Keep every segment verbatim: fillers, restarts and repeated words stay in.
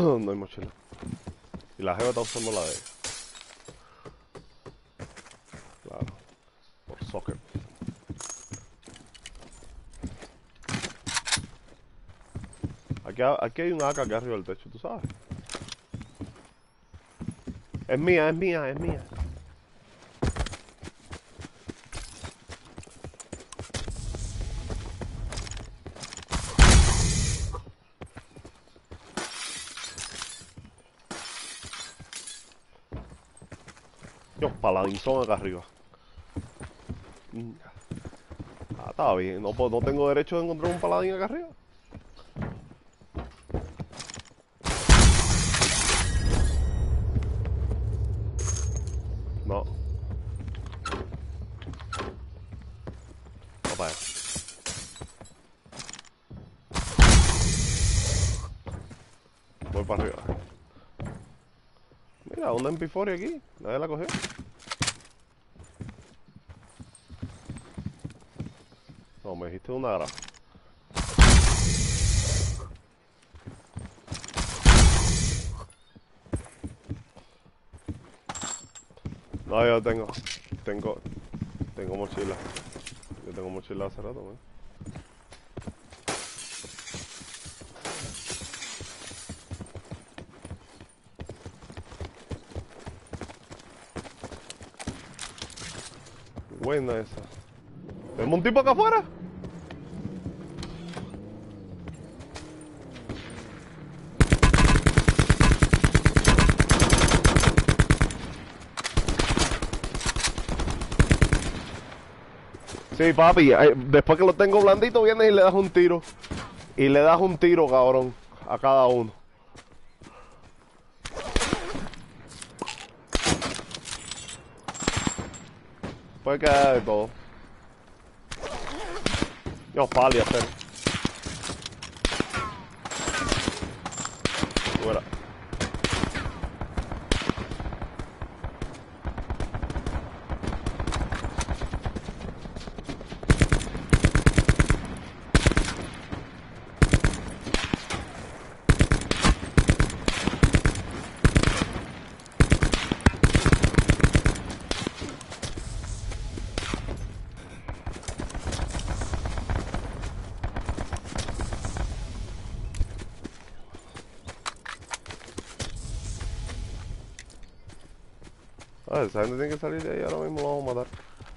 No hay mochila. Y la jeva está usando la de ella. Claro. Por soccer. Aquí, aquí hay un A K aquí arriba del techo, ¿tú sabes? Es mía, es mía, es mía. Dios, paladinzón acá arriba. Ah, estaba bien. No, no tengo derecho de encontrar un paladín acá arriba. No. No para allá. Voy para arriba. Mira, una M P cuatro aquí. Nadie la cogió. No, me dijiste una grapa. No, yo tengo. Tengo. Tengo mochila. Yo tengo mochila hace rato, man. Buena esa. ¿Tenemos un tipo acá afuera? Sí, papi. eh, Después que lo tengo blandito, vienes y le das un tiro. Y le das un tiro, cabrón. A cada uno. Puede quedar de todo. Yo, pali, hacer. Fuera. Ah, esa gente tiene que salir de ahí, ahora mismo lo vamos a matar.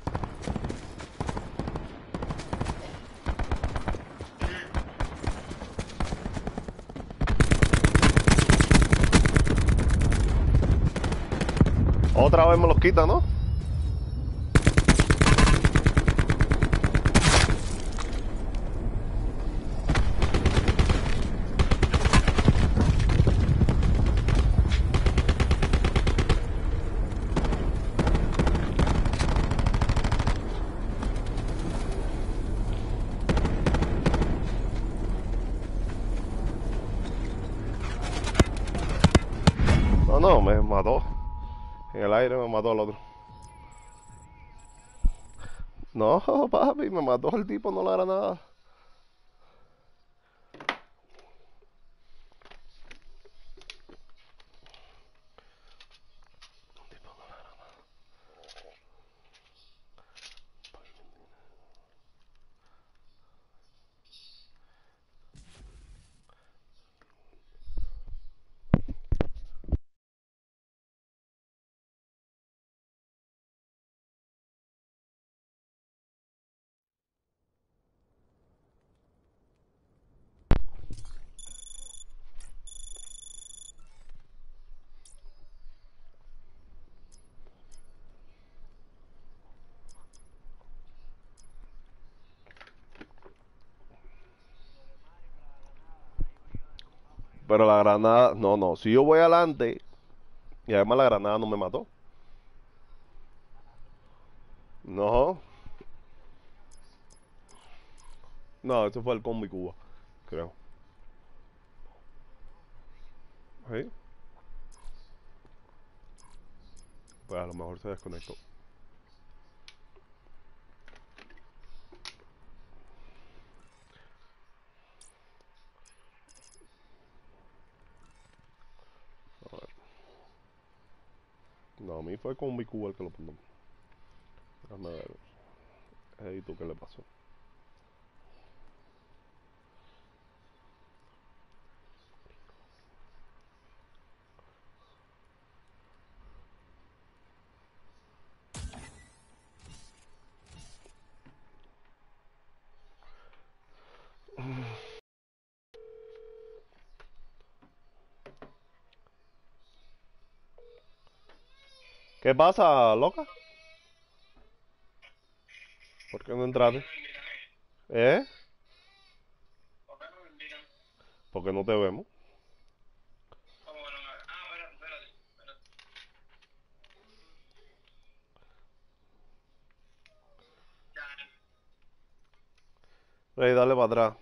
Otra vez me los quita, ¿no? No, no, me mató. En el aire me mató el otro. No, papi, me mató el tipo, no la granada. Pero la granada, no, no. Si yo voy adelante, y además la granada no me mató. No, no, ese fue el combi Cuba, creo. ¿Sí? Pues a lo mejor se desconectó. mí fue con mi cuba el que lo puso. Déjame ver. ¿Y tú qué le pasó? ¿Qué pasa, loca? ¿Por qué no entraste? ¿Eh? Porque no te vemos. Rey, dale para atrás.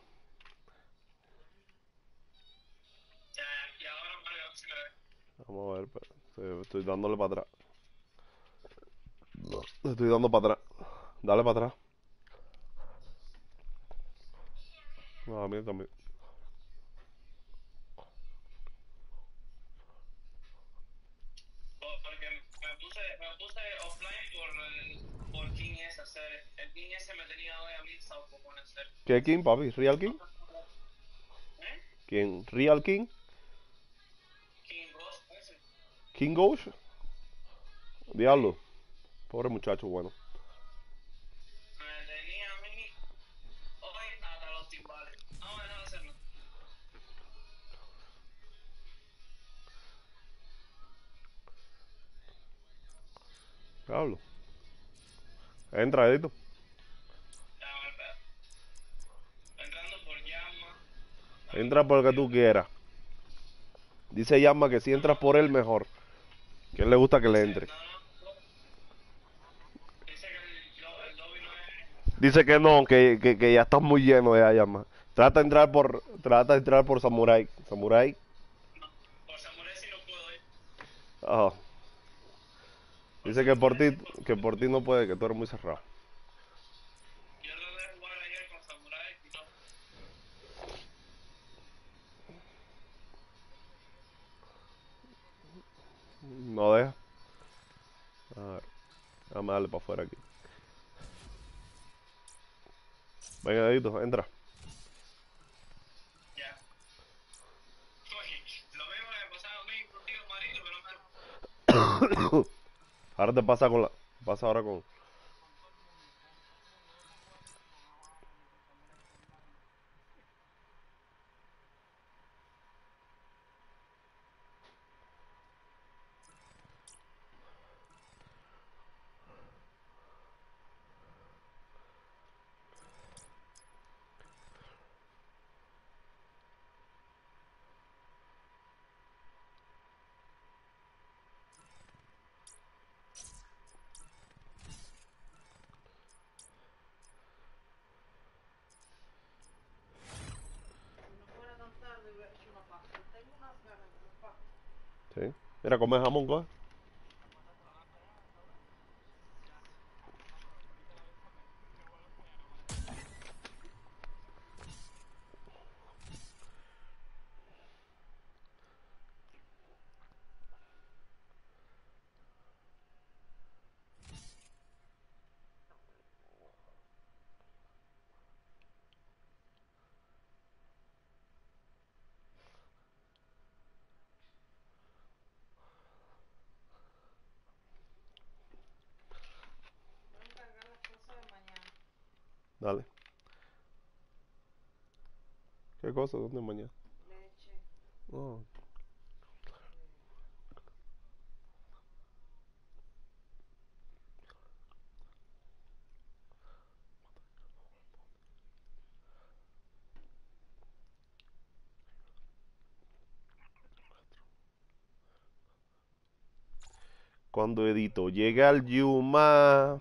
Vamos a ver, espera. Estoy dándole para atrás. Le estoy dando para atrás. Dale para atrás. No, a mí también. Porque me puse, me puse offline por el, por King S hacer. El King S me tenía hoy a mí sauco con hacer. ¿Qué King, papi? ¿Real King? ¿Eh? ¿Quién? ¿Real King? King Ghost ese. ¿King Ghost? Diablo. Pobre muchacho, bueno. Me tenía a mí hoy hasta los timbales. No me dejan hacerlo. Diablo. Entra, Edito. Ya, a ver, espera. Entrando por llama. Entra por lo que tú quieras. Dice Llama que si entras por él, mejor. Que a él le gusta que le entre. No, no, no. Dice que el, el lobby no es. Dice que no, que, que, que ya estás muy lleno ya, Llama. Trata de entrar por, trata de entrar por Samurai. Samurai. No, por Samurai sí no puedo ir. Ajá. Dice que por ti, que por ti no puede, que tú eres muy cerrado. Yo traté de jugar ayer con Samurai y no. No deja. A ver. Vamos a darle para afuera aquí. Venga, Edito, entra. Ya. Oye, lo mismo que me pasaba a mí contigo, marito, que no me. Ahora te pasa con la, pasa ahora con. Sí. Mira, come jamón, coge. Dale. ¿Qué cosa? ¿Dónde mañana? Leche. Oh. Cuando Edito llega al Yuma,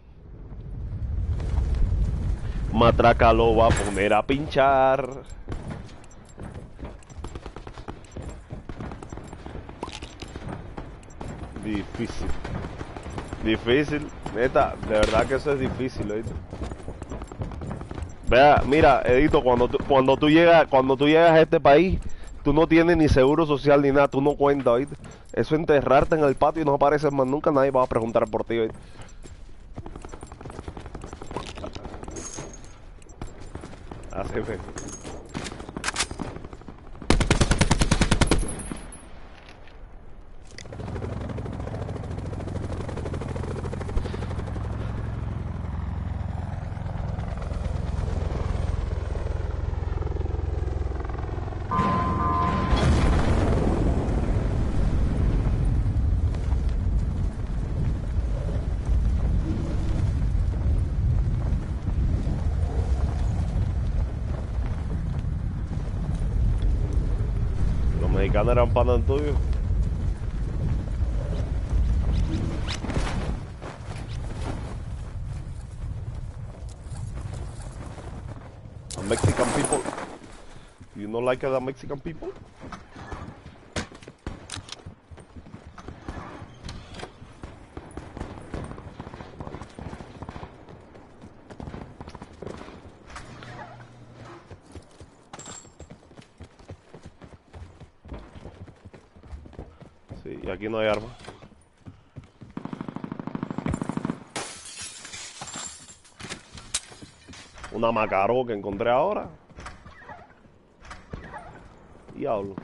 Matraca lo va a poner a pinchar. Difícil. Difícil. Neta, de verdad que eso es difícil, Edito. Vea, mira, Edito, cuando tú, cuando tú llegas, cuando tú llegas a este país, tú no tienes ni seguro social ni nada, tú no cuentas, ¿oíste? Eso enterrarte en el patio y no apareces más nunca, nadie va a preguntar por ti. ¿Oíste? Así fue. Los mexicanos eran panas tuyos. Mexican people. You don't like the Mexican people? Sí, y aquí no hay armas. Una Macaró que encontré ahora. Diablo.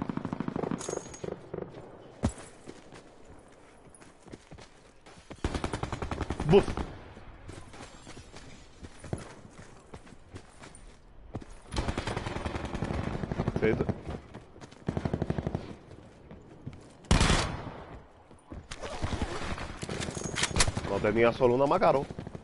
Buf. Sí, t- no tenía solo una Macaró.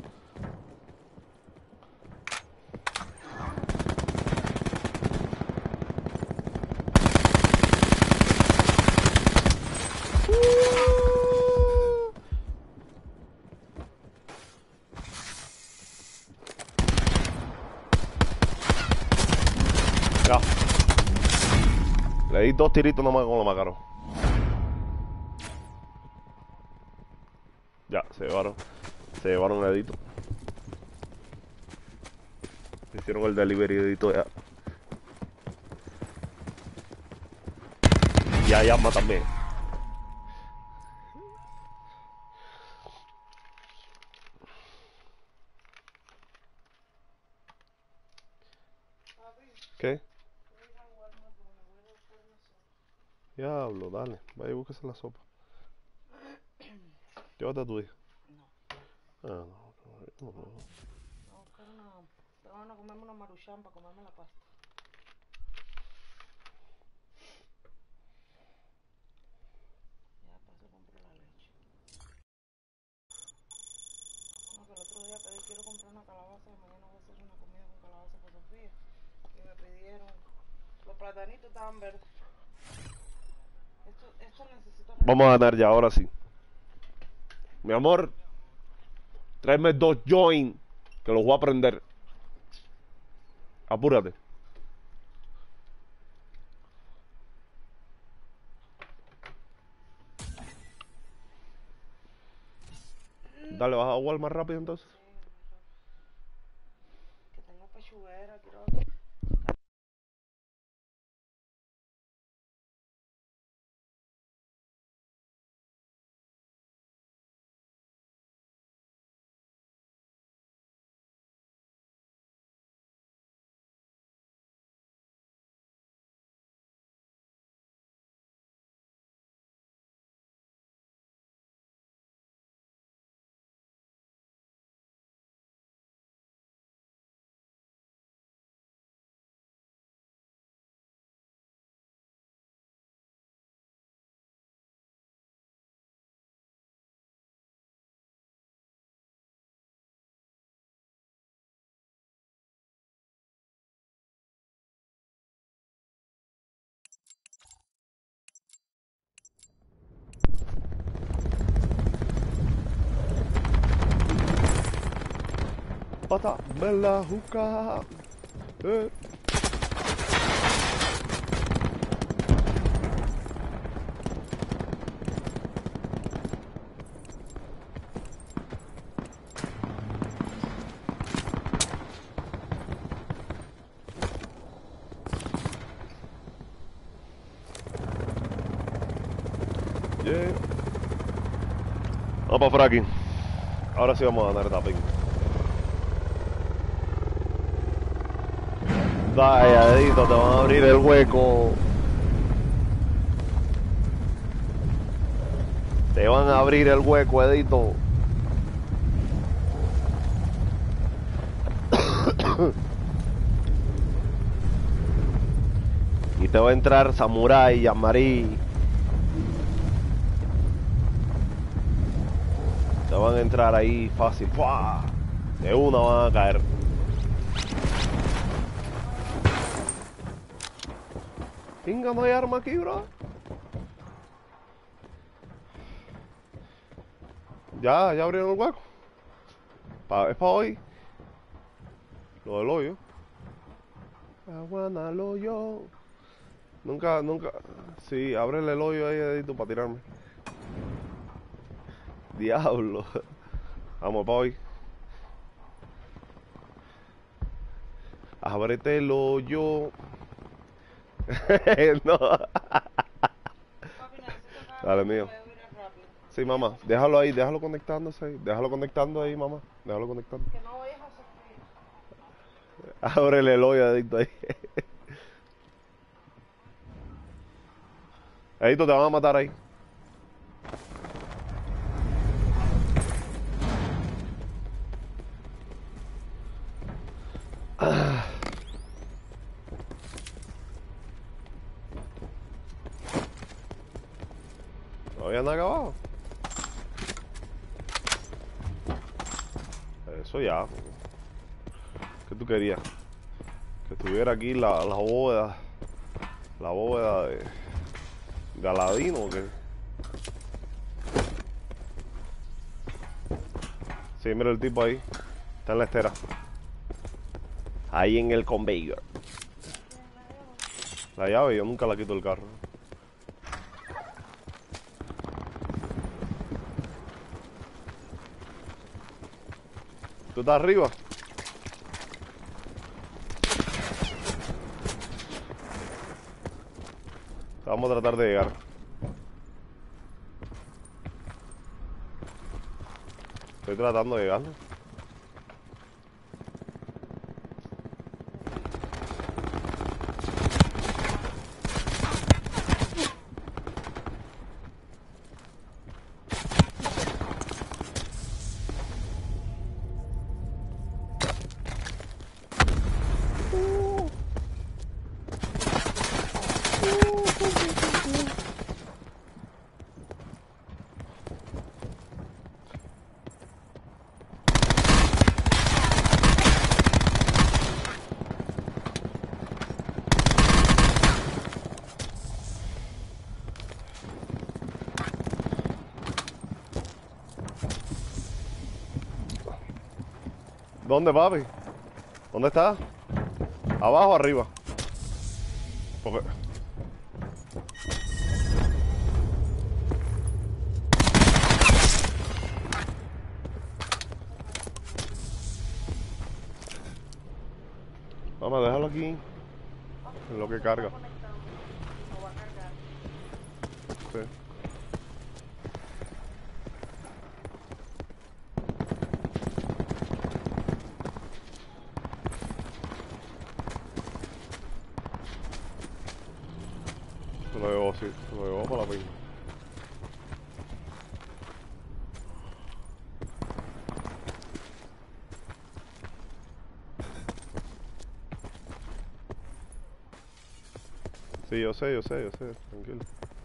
Ya. Le di dos tiritos nomás con la Macaró. Ya, se llevaron. Se llevaron el edito. Hicieron el delivery edito ya. Y hay arma también. ¿Qué? Diablo, dale. Vaya y búsquese la sopa. Llévate a tu hija. No, Ah, no, no, no. voy a buscar una. Pero bueno, comerme una maruchan para comerme la pasta. Ya paso, compro la leche. No, que el otro día pedí, quiero comprar una calabaza. Y mañana voy a hacer una comida con calabaza para Sofía. Y me pidieron. Los platanitos estaban verdes. Esto, esto necesito. Vamos a ganar ya, ahora sí. Mi amor, tráeme dos joints que los voy a prender. Apúrate. Dale, vas a jugar más rápido entonces. Sí, que tengo pechuguera, quiero. Pata, me la juca. Eh. Yeah. Vamos para fracking. Ahora sí vamos a ganar tapping. Vaya, Edito, te van a abrir el hueco. Te van a abrir el hueco, Edito. Y te va a entrar Samurai, Yamari. Te van a entrar ahí fácil. ¡Fua! De una van a caer. Pinga, no hay arma aquí, bro. Ya, ya abrieron el hueco. Pa, es para hoy. Lo del hoyo. Aguana al hoyo. Nunca, nunca. Sí, ábrele el hoyo ahí, Edito, para tirarme. Diablo. Vamos para hoy. Ábrete el hoyo. No. Papi, necesito que Dale, hagas mío. un video rápido. Sí, mamá. Déjalo ahí, déjalo conectándose ahí. Déjalo conectando ahí, mamá. Déjalo conectando. Que no vayas a sufrir. Ábrele el hoyo, Edito, ahí. Edito, te van a matar ahí. Ah. No habían acabado. Eso ya. ¿Qué tú querías? Que estuviera aquí la, la bóveda. La bóveda de Galadino o qué. Sí, mira el tipo ahí. Está en la estera. Ahí en el conveyor. La llave, yo nunca la quito del carro. ¿Tú estás arriba? Vamos a tratar de llegar. Estoy tratando de llegar. ¿Dónde, papi? ¿Dónde está? ¿Abajo o arriba? Porque... Vamos a dejarlo aquí. En lo que carga. Lo va a cargar. Sí. Se lo llevó, sí. Se lo llevó para la pinga. Sí, yo sé, yo sé, yo sé. Tranquilo.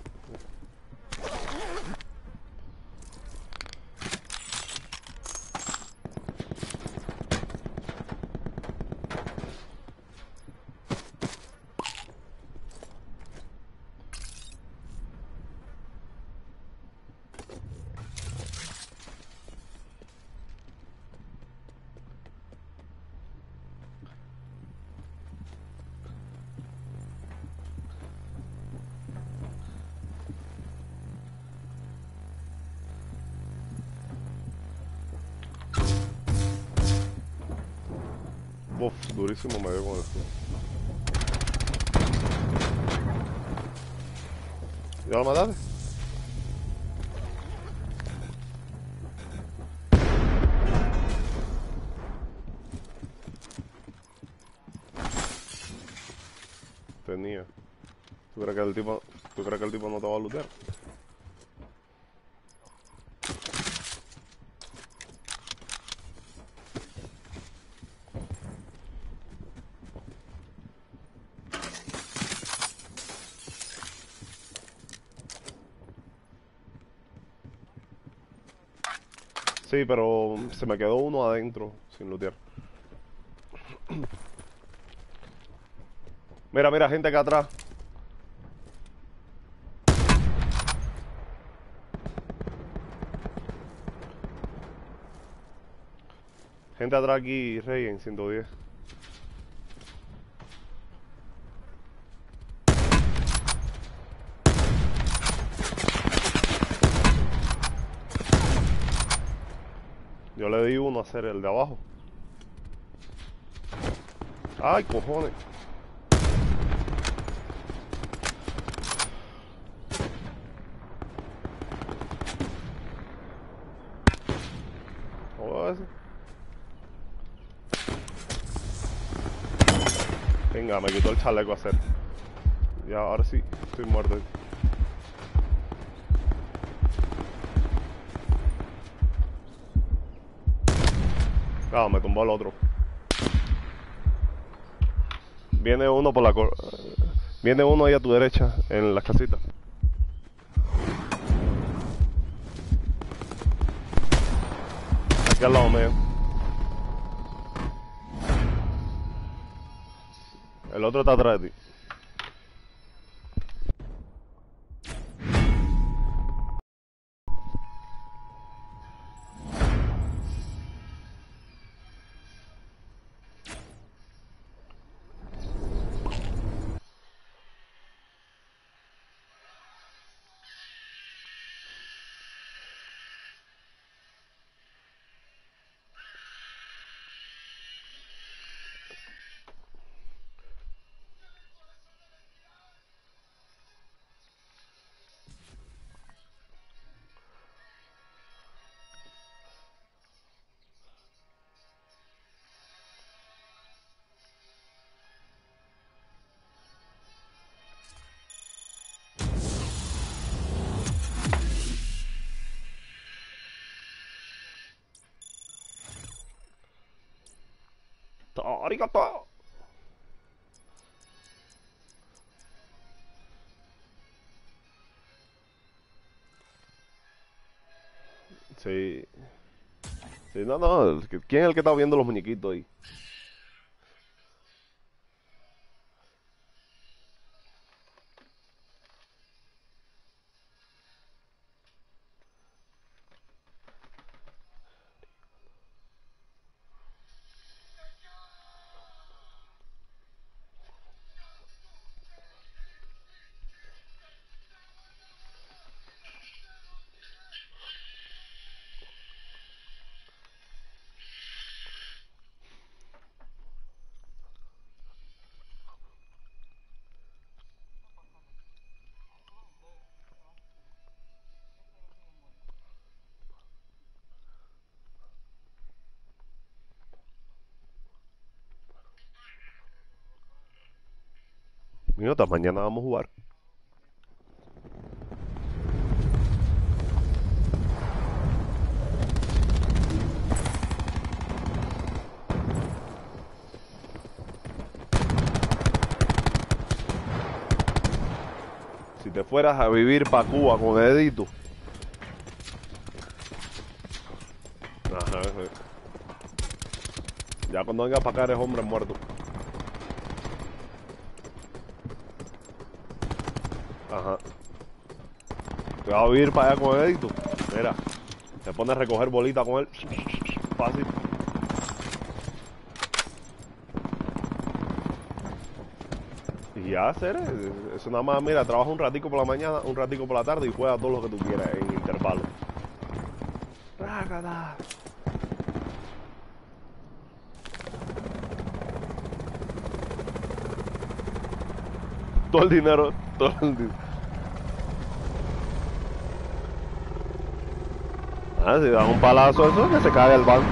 Uf, durísimo me dio con esto. ¿Ya lo mataste? Tenía. ¿Tú crees que el tipo, tú crees que el tipo no te va a lootear? Sí, pero se me quedó uno adentro sin lootear. Mira, mira, gente acá atrás. Gente atrás aquí, Rey, en ciento diez. Yo le di uno a hacer el de abajo. Ay, cojones. Joder, ese. Venga, me quitó el chaleco a hacer. Ya, ahora sí, estoy muerto. Ah, me tumbó el otro. Viene uno por la cor... Viene uno ahí a tu derecha, en las casitas. Aquí al lado mío. El otro está atrás de ti. ¡Arigato! Sí. Sí, no, no. ¿Quién es el que está viendo los muñequitos ahí? Minutos, mañana vamos a jugar. Si te fueras a vivir pa' Cuba con Edito. Ajá, sí. Ya cuando vengas para acá eres hombre muerto. Ajá. Te vas a vivir para allá con Edito. Mira, te pones a recoger bolita con él. Fácil. Y ya, hacer eso nada más, mira, trabaja un ratico por la mañana, un ratico por la tarde y juega todo lo que tú quieras en intervalo. Rácata. Todo el dinero, todo el dinero. Ah, si dan un palazo eso, que se cae el banco.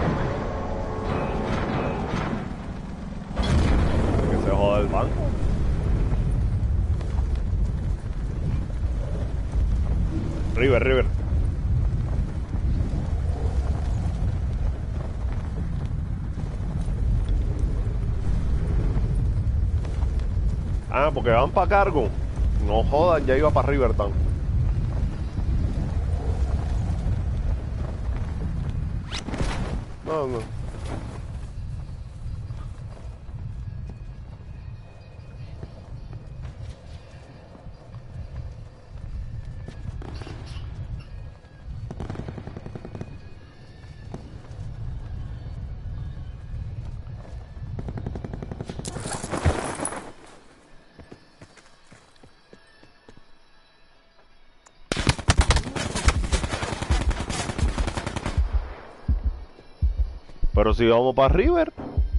Que se joda el banco. River, River. Ah, porque van para cargo. No jodan, ya iba para Rivertown. No, no. Pero si vamos para River.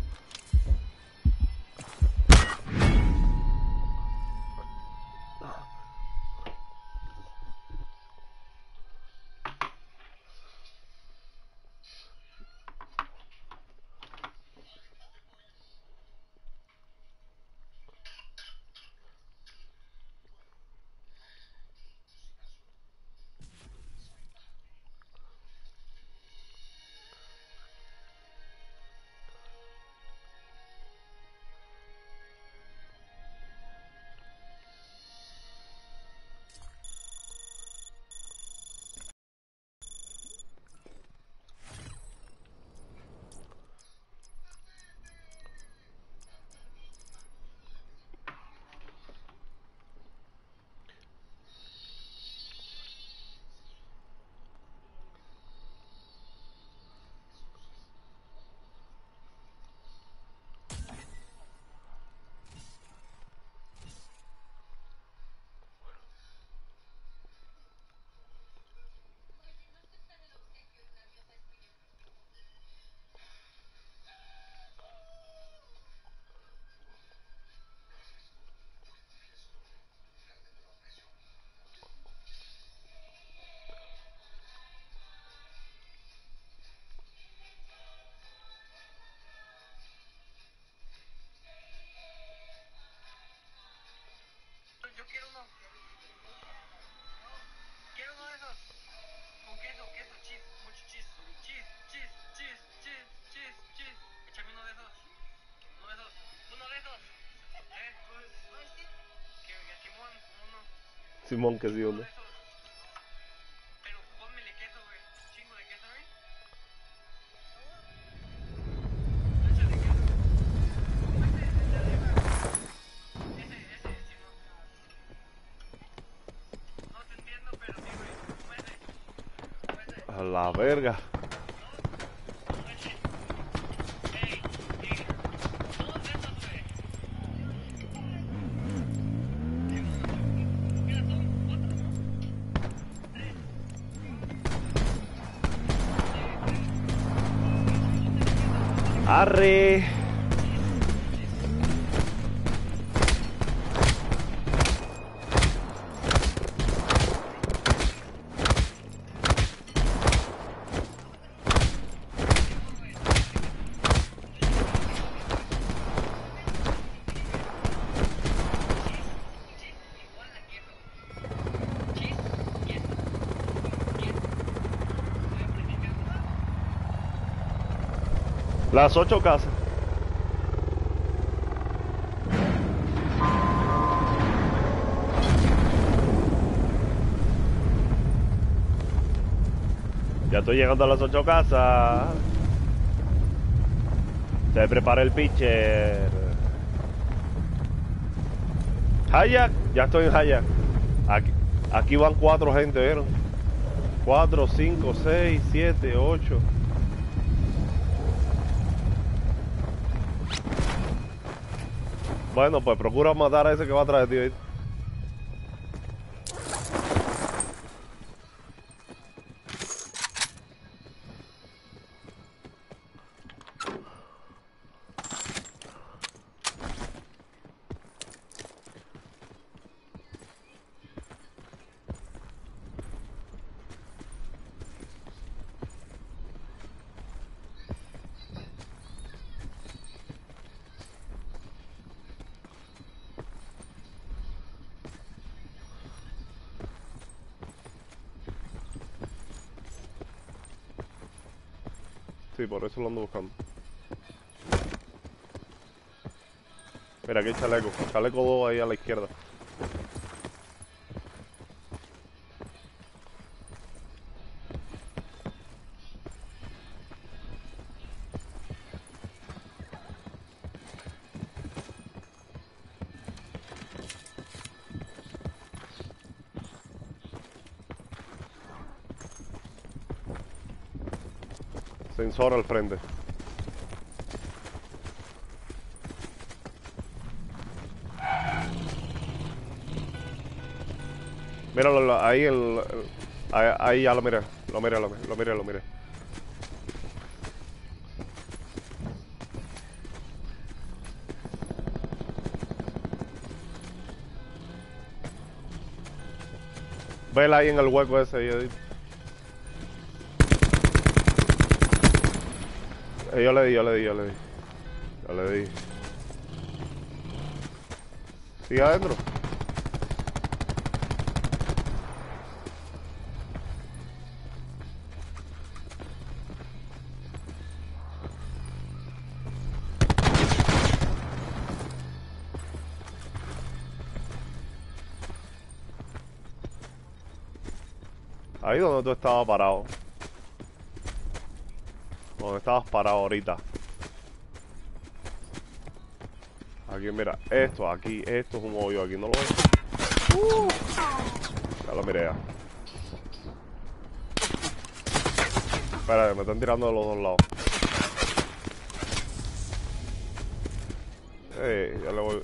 Yo quiero uno. Quiero uno de esos. Con queso, queso, cheese, mucho cheese. Cheese, cheese, cheese, cheese, cheese, cheese. Échame uno de esos. Uno de esos. Uno de esos. ¿Eh? Que, que Simón, uno. Simón, que sí, Uno uno. de esos. Pero pónmele queso, güey. Chingo de queso, güey. Échale queso. Ese, ese de arriba. Ese, ese, Simón. No te entiendo, pero sí, güey. Como ese. Como ese. A la verga. Como ese. Ey, ey. Todos esos, güey. Mira, son cuatro, ¿no? Arre. Igual a queso. Cheese, queso. Queso. Voy a practicar. Las ocho casas. Ya estoy llegando a las ocho casas. Se prepara el pitcher. Hayak, ya estoy en Hayak. Aquí, aquí van cuatro gente, ¿vieron? Cuatro, cinco, seis, siete, ocho. Bueno, pues procura matar a ese que va atrás de ti, ¿viste? Sí, por eso lo ando buscando. Mira, aquí hay chaleco. Chaleco dos ahí a la izquierda. Sensor al frente. Míralo ahí, el, el- ahí, ahí ya lo miré, lo miré, lo miré, lo miré, lo miré. Vela ahí en el hueco ese. Ahí. Eh, yo le di, yo le di, yo le di. Yo le di. Sigue adentro. Ahí donde tú estabas parado. Donde estabas parado ahorita. Aquí, mira, esto, aquí, esto es un hoyo, aquí no lo ves. Uh, ya lo miré ya. Espera, me están tirando de los dos lados. Eh, ya le voy.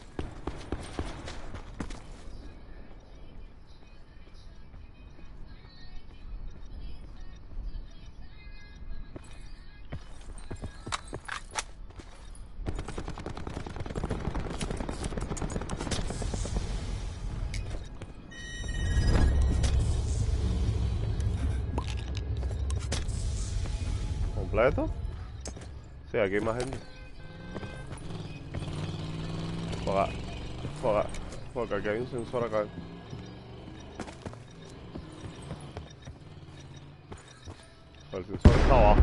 ¿Completo? Sí, aquí hay más gente. Joder, joder, porque aquí hay un sensor acá. El sensor está abajo.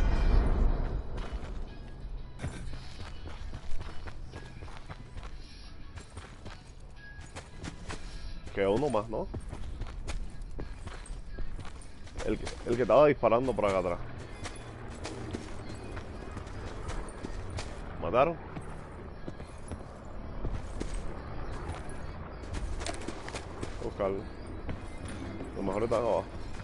Queda uno más, ¿no? El que, el que estaba disparando por acá atrás. ¿Mataron? Buscarlo. Lo mejor está abajo.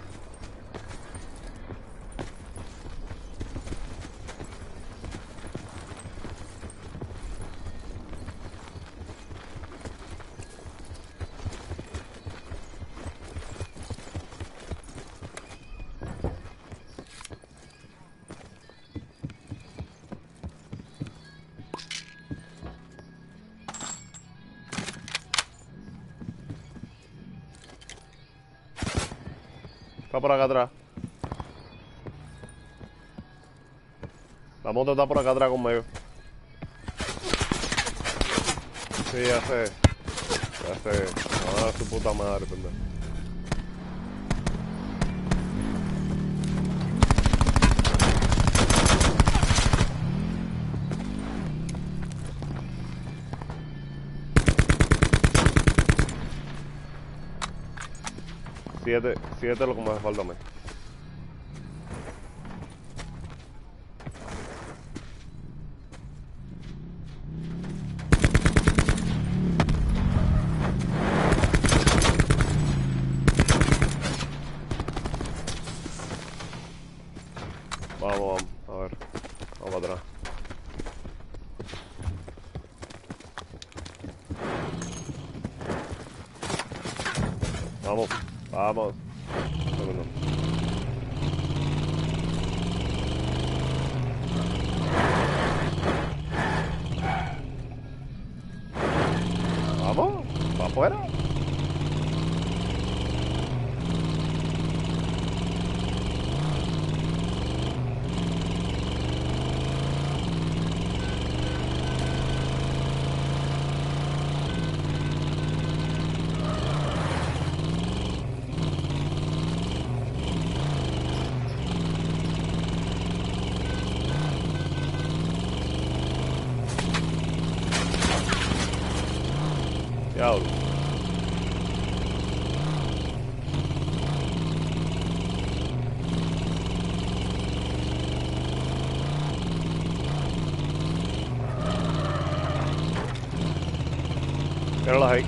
Está por acá atrás. La moto está por acá atrás conmigo. Sí, ya sé. Ya sé. Ah, su puta madre, pendejo. Siete, siete lo que me hace falta a mí. Vamos, vamos, a ver. Vamos para atrás. Vamos, vamos. Vámonos. Vamos, para afuera. Diablo. Míralos ahí.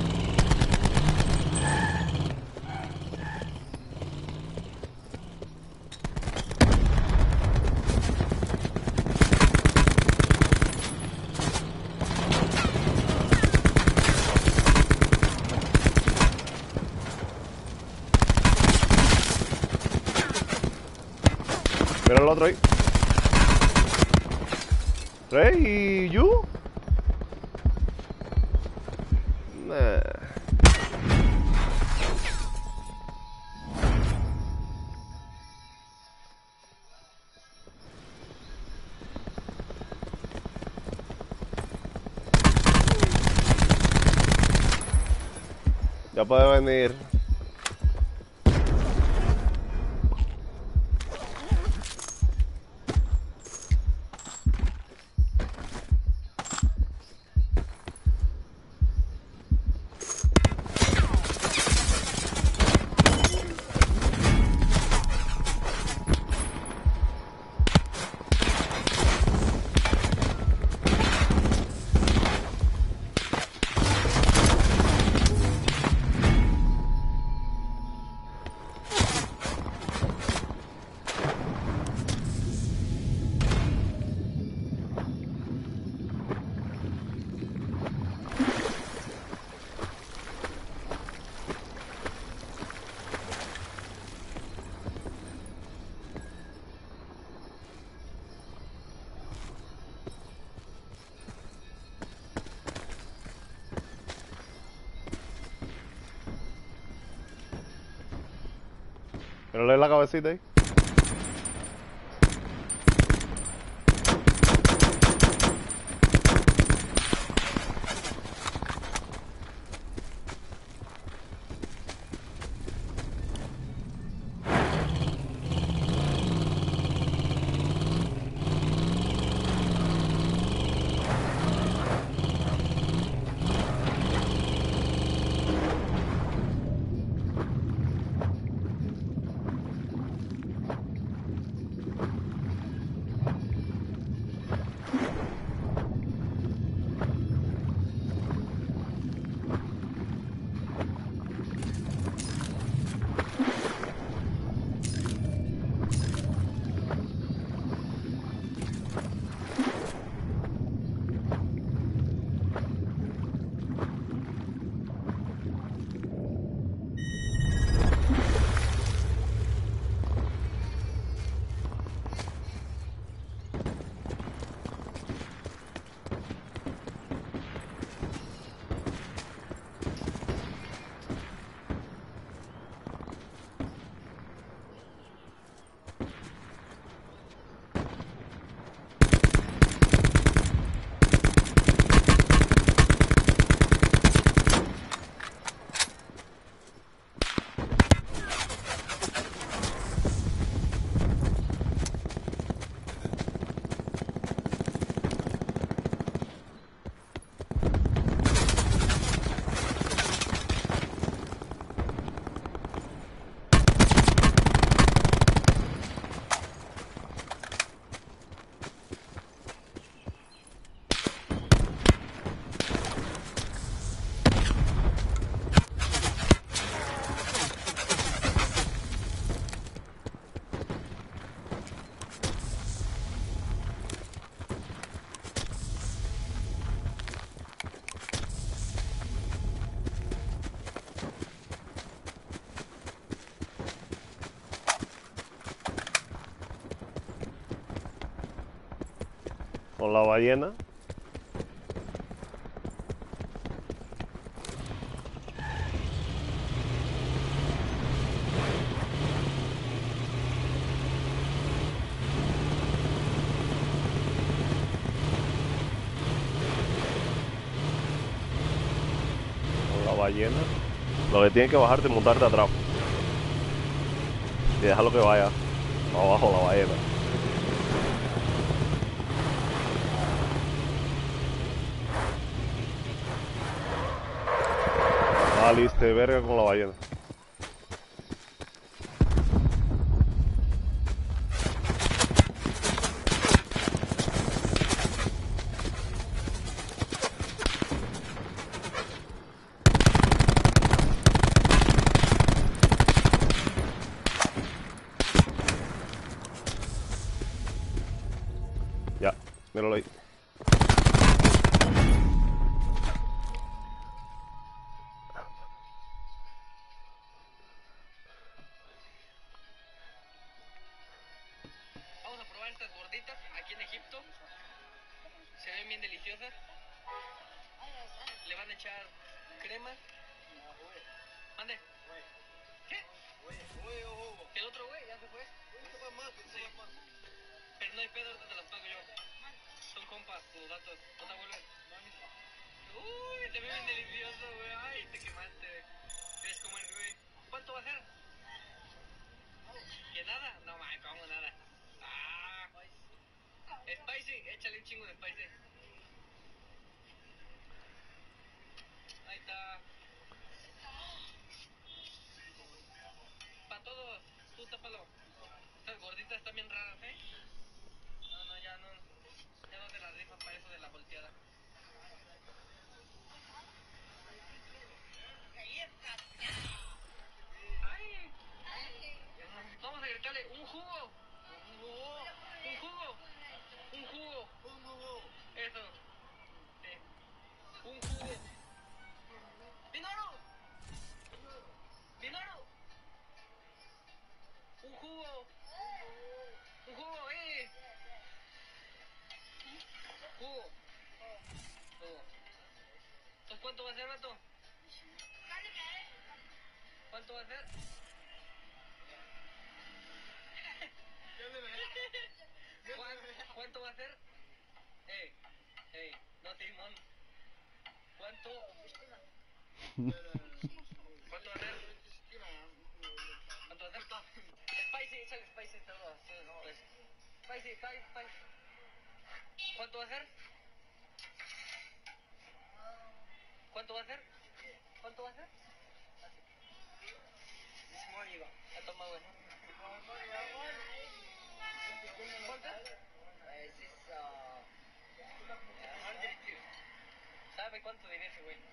Mira el otro ahí. Rey, ¿you? Nah. Ya puede venir. Mírale la cabecita ahí. Con la ballena. Con la ballena. Lo que tienes que bajarte y montarte atrás. Y dejarlo que vaya abajo la ballena. valiste verga con la ballena. Ya, míralo ahí. Vamos a probar estas gorditas aquí en Egipto. Se ven bien deliciosas. Le van a echar crema. Mande. ¿Qué? El otro güey ya se fue. Sí. Pero no hay pedo, ahorita te las pago yo. Son compas, tus datos. ¿No te vuelven? Uy, se ve bien delicioso, güey. Ay, te quemaste. ¿Quieres comer, güey? ¿Cuánto va a ser? ¿Que nada? No, man, como nada. Ah. Spicy, échale un chingo de spicy. Ahí está. Para todos, tú tápalo. Estas gorditas están bien raras, ¿eh? No, no, ya no. Ya no te la rifa para eso de la volteada. ¡Ay! Vamos a gritarle un jugo. Un jugo. Un jugo. Un jugo. Un jugo. Eso. Sí. Un jugo. ¡Dinero! ¡Dinero! Un jugo. Un jugo, eh. Jugo. Jugo. Entonces, ¿cuánto va a ser, vato? ¿Cuánto va a ser? ¿Cuán- ¿Cuánto va a ser? Ey, ey, no Timón. ¿Cuánto? ¿Cuánto va a ser? ¿Cuánto va a ser? Spicy, échale spicy todo. Pues. Spicy, spicy, spicy. ¿Cuánto va a ser? ¿Cuánto va a ser? ¿Cuánto va a ser? A tomar, güey. ¿Cuánto? ¿Sabe cuánto diría ese güey?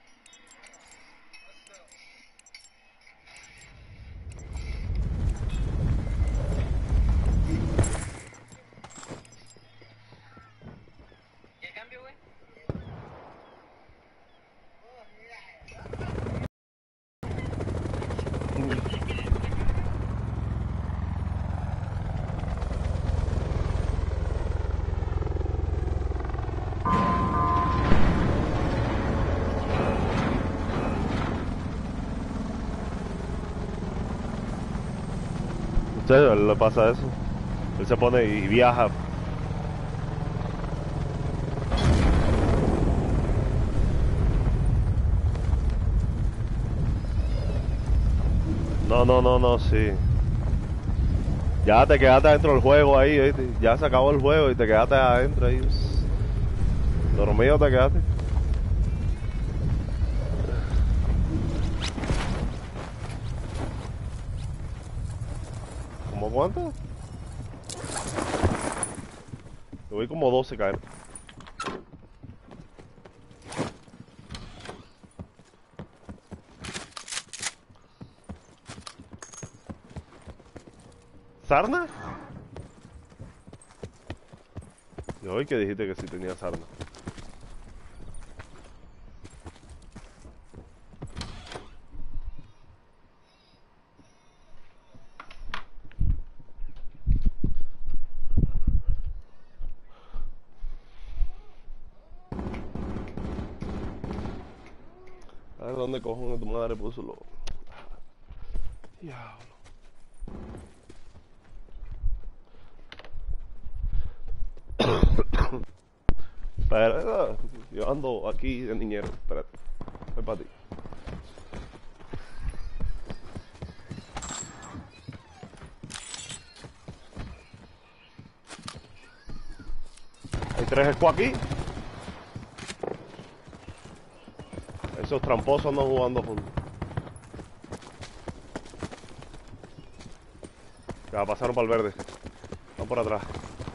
¿Y el cambio, güey? ¿En serio? ¿A él le pasa eso? Él se pone y viaja. No, no, no, no, sí. Ya te quedaste adentro del juego ahí, ¿viste? Ya se acabó el juego y te quedaste adentro ahí. Dormido te quedaste. ¿Cómo cuánto? Yo voy como doce caer. ¿Sarna? Yo oí que dijiste que sí tenía sarna. A ver dónde cojones tu madre puso lo. Diablo. Pero yo ando aquí de niñero. Espérate. Voy para ti. Hay tres squads aquí. Esos tramposos andan jugando juntos. Ya pasaron para el verde. Van por atrás.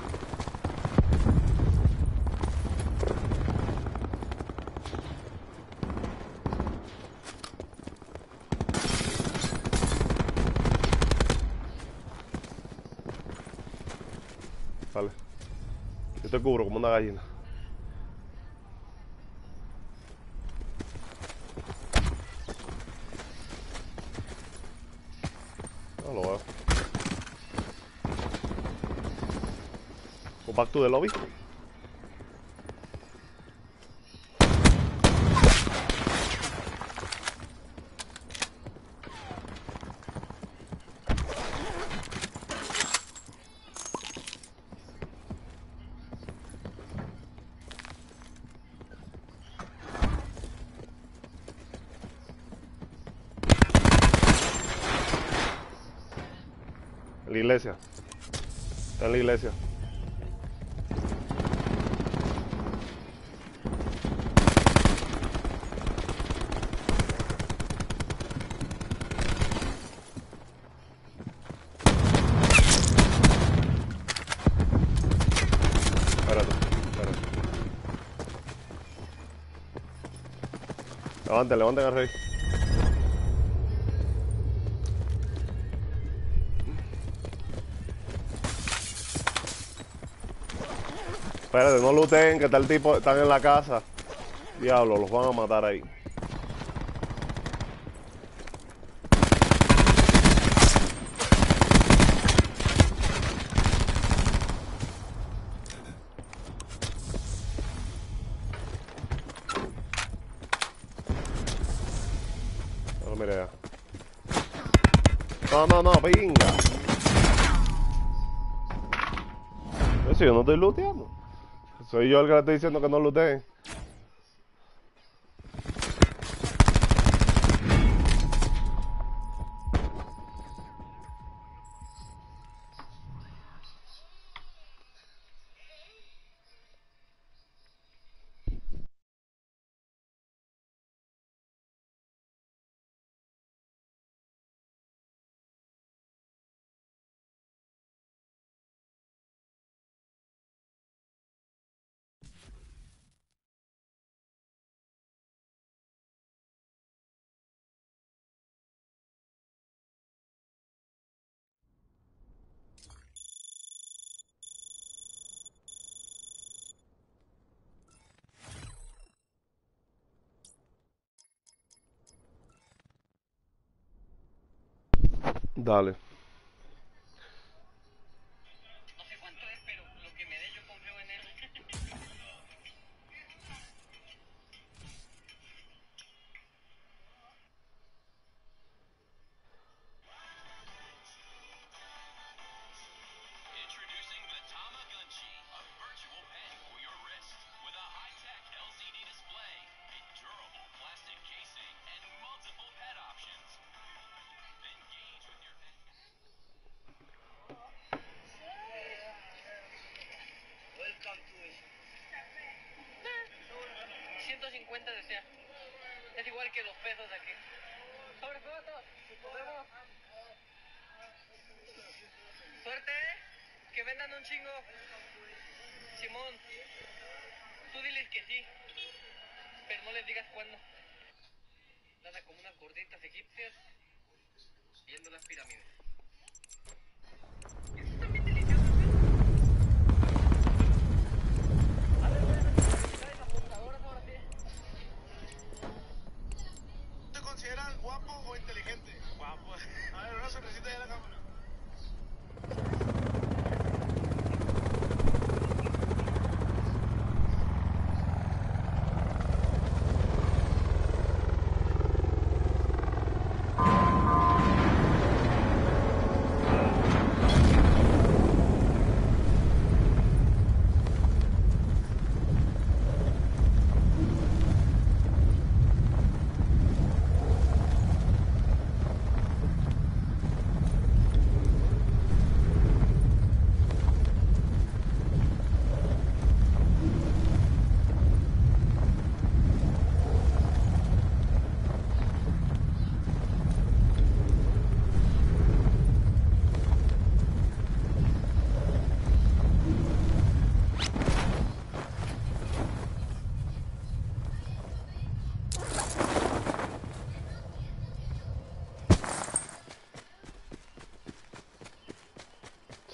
Vale. Yo te cubro como una gallina. No lo veo. Go back to the lobby. En la iglesia. Está en la iglesia. Espérate, espérate. Levanten, levanten al rey. Espérate, no looten, que tal tipo están en la casa. Diablo, los van a matar ahí. No, mira ya. No, no, no, venga. Eso yo no estoy looteando. Soy yo el que le estoy diciendo que no looteen. Dale. No sé cuánto es, pero lo que me dé yo confío en él. Introducing the Tamagotchi, a virtual pet for your wrist. With a high-tech L C D display, a durable plastic casing, and multiple pet options. Engage with your pet. Welcome to it. ciento cincuenta desea. Es igual que los pesos de aquí. Sobre foto. Nos vemos. Suerte, ¿eh? Que vendan un chingo. Simón, tú diles que sí, pero no les digas cuándo. Nada como unas gorditas egipcias viendo las pirámides. Eso están bien deliciosos, ¿eh? A ver, voy a necesitar esas computadoras ahora sí. ¿Te consideran guapo o inteligente? Guapo. A ver, una sonrisita de la cámara.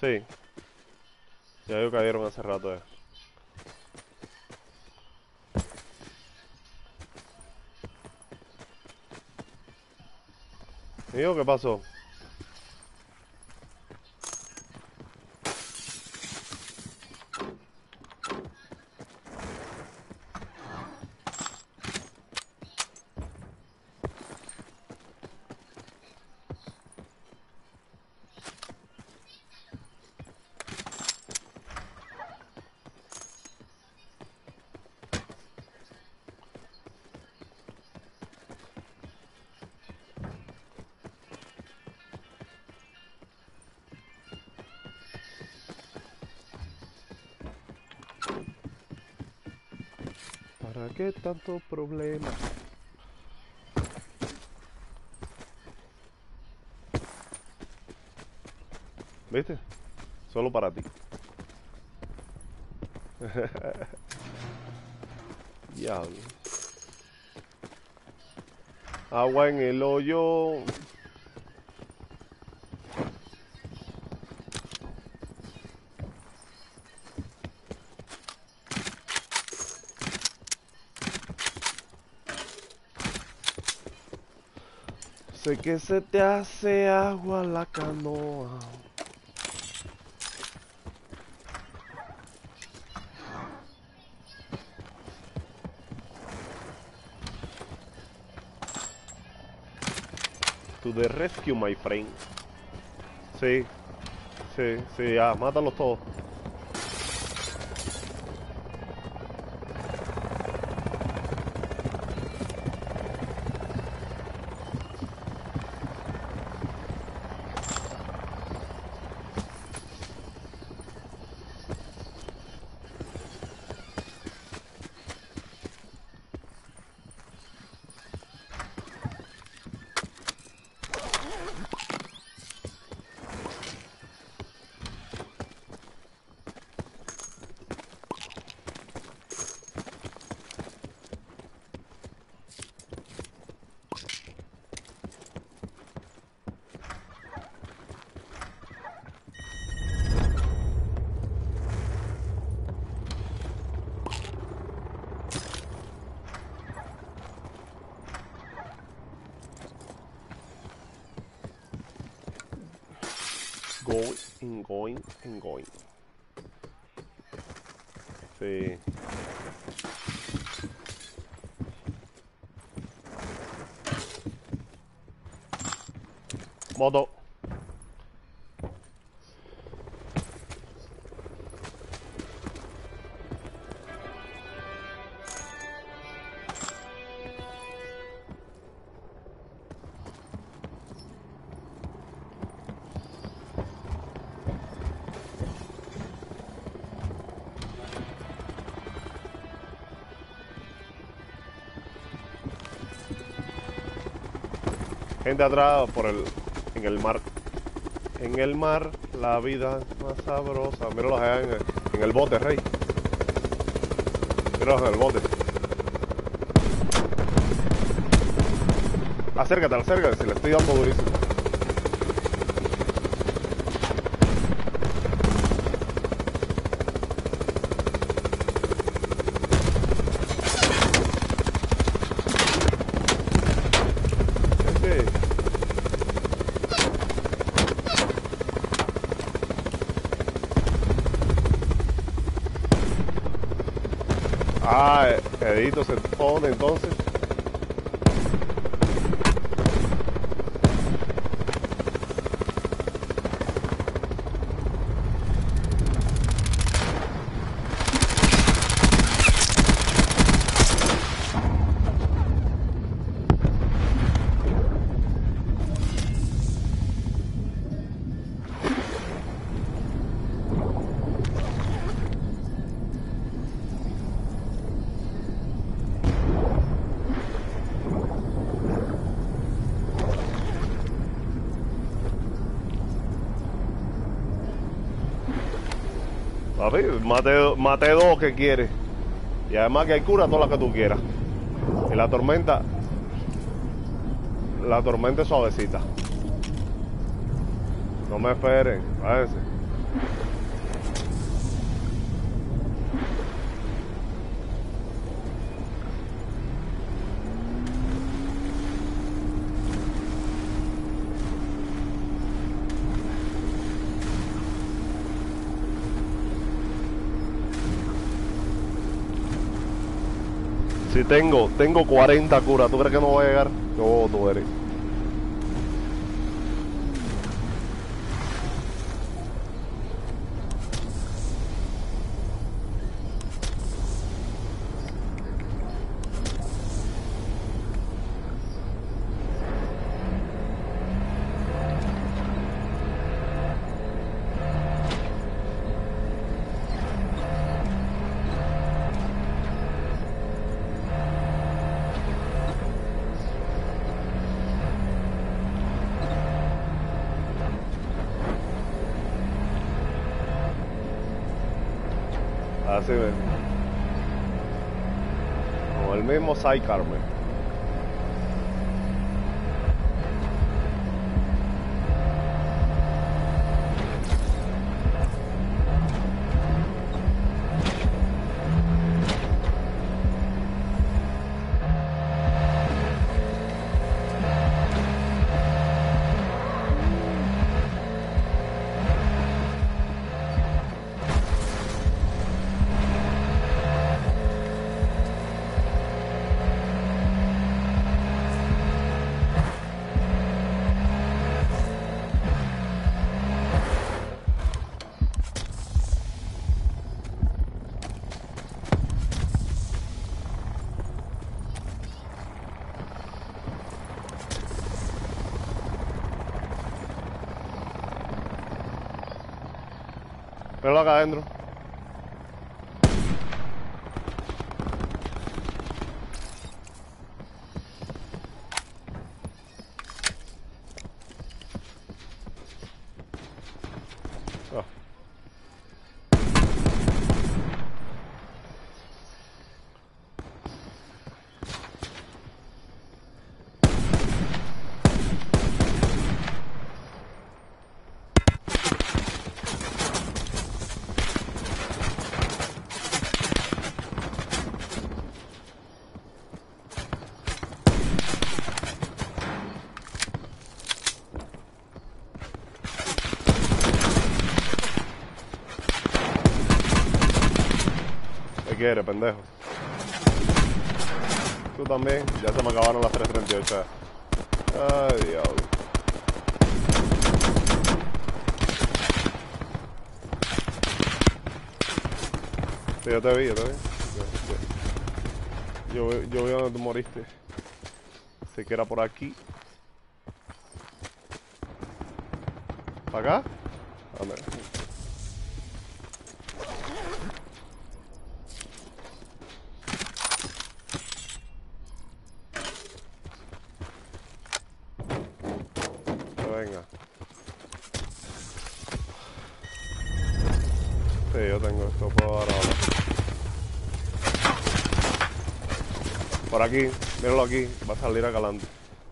Sí. Ya ellos cayeron hace rato. Eh. Mío, ¿qué pasó? ¿Para qué tanto problema? ¿Viste? Solo para ti. Diablo. Agua en el hoyo. Sé que se te hace agua la canoa. To the rescue, my friend. Sí, sí, sí, ya, mátalos todos. Going, and going, and going. Sí. Moto. Gente atrás por el, en el mar. En el mar, la vida es más sabrosa. Míralos allá en el, en el bote, Rey. Míralos en el bote. Acércate, acércate, si le estoy dando durísimo. Ah, Edito se pone entonces. Papi, mate, mate dos que quieres. Y además que hay cura todas las que tú quieras. Y la tormenta, la tormenta es suavecita. No me esperen, váyanse. Si tengo, tengo cuarenta curas, ¿tú crees que no voy a llegar? No, tú eres. Así ven. Con el mismo sidecar, man. Míralo acá adentro. Ah. ¿Qué quieres, pendejo? Tú también. Ya se me acabaron las tres treinta y ocho. Ay, diablo. Sí, yo te vi, yo te vi. Yo, yo, yo vi donde tú moriste. Sé que era por aquí. ¿Para acá? A ver. Venga. Sí, yo tengo esto, puedo dar ahora. Por aquí, míralo aquí, va a salir acá adelante.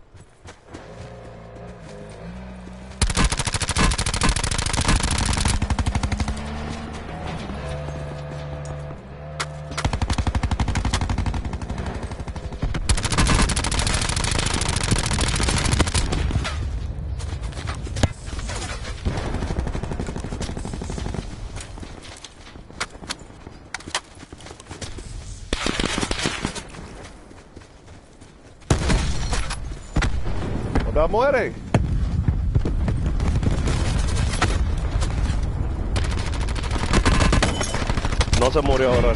¡No te mueres! No se murió ahora.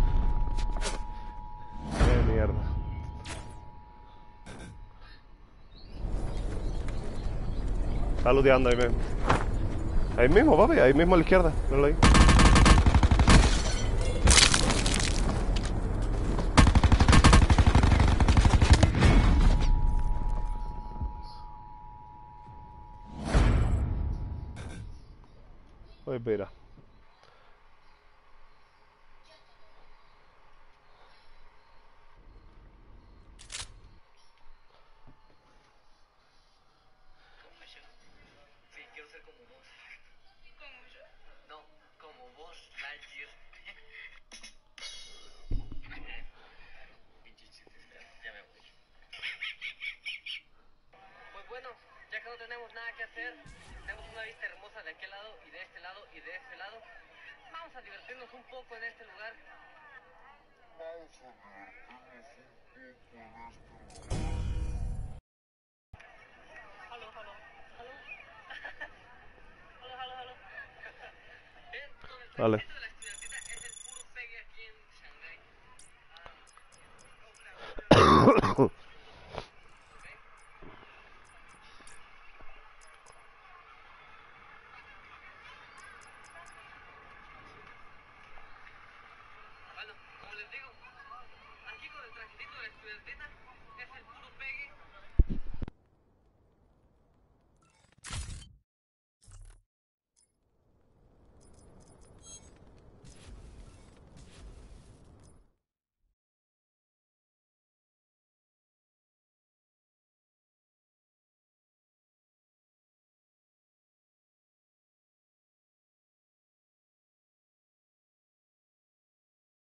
¡Qué mierda! Está looteando ahí mismo. Ahí mismo, papi, ahí mismo a la izquierda. Míralo ahí. Pues mira. Sí, quiero ser como vos. ¿Como yo? divertirnos un poco en este lugar. Aló, aló, aló. Aló, aló, aló. Ven, con el Dale. trajecito de la estudiantina es el puro pegue aquí en Shanghái. Ah,